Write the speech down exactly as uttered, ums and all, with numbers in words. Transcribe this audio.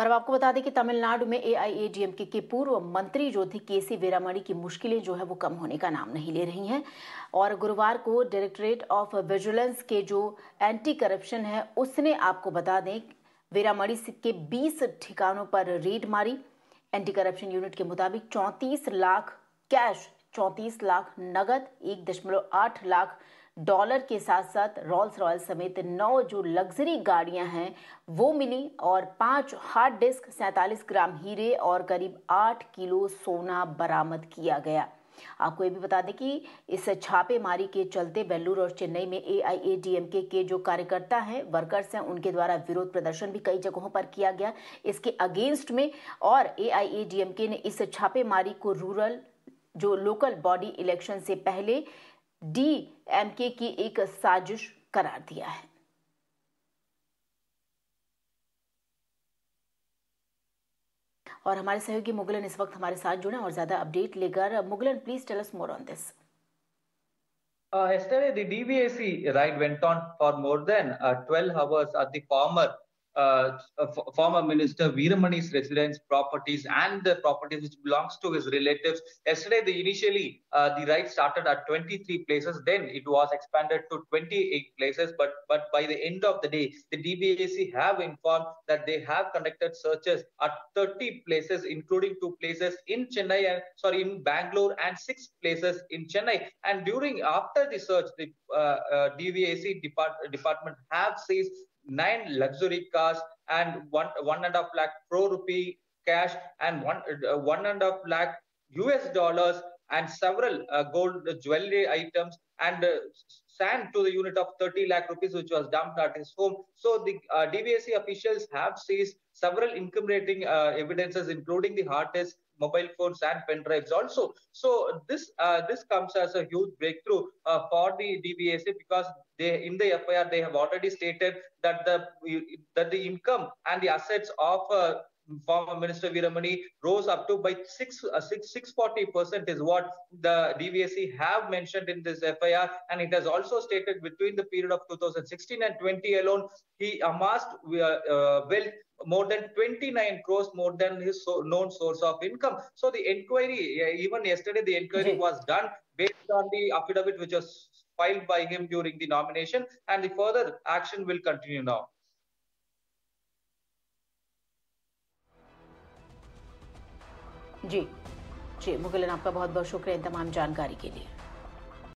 और अब आपको बता दें कि तमिलनाडु में एआईएडीएमके के पूर्व मंत्री जो थी केसी वीरामणी की मुश्किलें जो है वो कम होने का नाम नहीं ले रही हैं। और गुरुवार को डायरेक्टरेट ऑफ विजिलेंस के जो एंटी करप्शन है उसने आपको बता दें वीरामणी के बीस ठिकानों पर रेड मारी। एंटी करप्शन यूनिट के मुताबिक चौंतीस लाख कैश, चौंतीस लाख नगद, एक दशमलव आठ लाख डॉलर के साथ साथ रॉल्स रॉयल्स समेत नौ जो लग्जरी गाड़ियां हैं वो मिली और पांच हार्ड डिस्क, सैंतालीस ग्राम हीरे और करीब आठ किलो सोना बरामद किया गया। आपको ये भी बता दें कि इस छापेमारी के चलते बेंगलुरु और चेन्नई में एआईएडीएमके के जो कार्यकर्ता हैं, वर्कर्स हैं, उनके द्वारा विरोध प्रदर्शन भी कई जगहों पर किया गया इसके अगेंस्ट में। और एआईएडीएमके ने इस छापेमारी को रूरल जो लोकल बॉडी इलेक्शन से पहले डीएमके की एक साजिश करार दिया है। और हमारे सहयोगी मुगलन इस वक्त हमारे साथ जुड़े और ज्यादा अपडेट लेकर। Muglan, please tell us more on this. Uh, yesterday, the D V A C ride went on for more than uh, twelve hours at the former uh, uh, former Minister Veeramani's residence, properties, and the properties which belongs to his relatives. Yesterday, the initially uh, the ride started at twenty-three places. Then it was expanded to twenty-eight places. But but by the end of the day, the D V A C have informed that they have conducted searches at thirty places, including two places in Chennai and sorry in Bangalore and six places in Chennai. And during after the search, the uh, uh, D V A C depart, department have seized nine luxury cars and one one and a half lakh crore rupee cash and one uh, one and a half lakh U S dollars and several uh, gold jewelry items and uh, sand to the unit of thirty lakh rupees which was dumped at his home. So the uh, D V A C officials have seized several incriminating uh, evidences, including the hard disk, mobile phones and pen drives also. So this uh, this comes as a huge breakthrough uh, for the D V A C because they in the F I R they have already stated that the that the income and the assets of uh, former Minister Veeramani rose up to by six uh, six six forty percent is what the D V A C have mentioned in this F I R, and it has also stated between the period of two thousand sixteen and twenty alone he amassed uh, uh, wealth more than twenty-nine crores more than his so known source of income. So the inquiry, even yesterday the inquiry was done based on the affidavit which was filed by him during the nomination, and the further action will continue now. जी जी मुगलन, आपका बहुत बहुत शुक्रिया इन तमाम जानकारी के लिए।